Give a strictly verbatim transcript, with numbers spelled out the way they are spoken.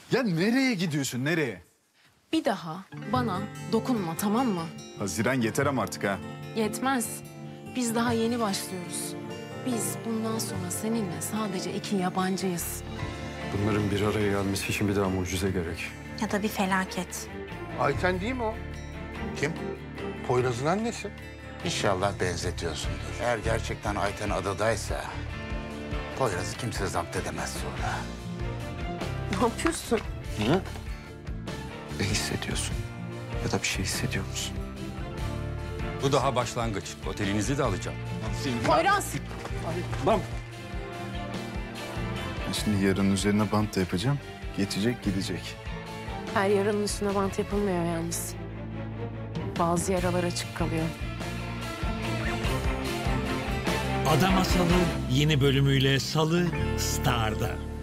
Ya nereye gidiyorsun, nereye? Bir daha bana dokunma, tamam mı? Haziran yeter ama artık ha. Yetmez. Biz daha yeni başlıyoruz. Biz bundan sonra seninle sadece iki yabancıyız. Bunların bir araya gelmesi için bir daha mucize gerek. Ya da bir felaket. Ayten değil mi o? Kim? Poyraz'ın annesi. İnşallah benzetiyorsundur. Eğer gerçekten Ayten adadaysa... Poyraz'ı kimse zapt edemez sonra. Ne yapıyorsun? Hı? Ne hissediyorsun? Ya da bir şey hissediyor musun? Bu daha başlangıç. Otelinizi de alacağım. Poyraz! Bam! Ben şimdi yarının üzerine bant da yapacağım. Geçecek, gidecek. Her yaranın üstüne bant yapılmıyor yalnız. Bazı yaralar açık kalıyor. Ada Masalı yeni bölümüyle Salı Star'da.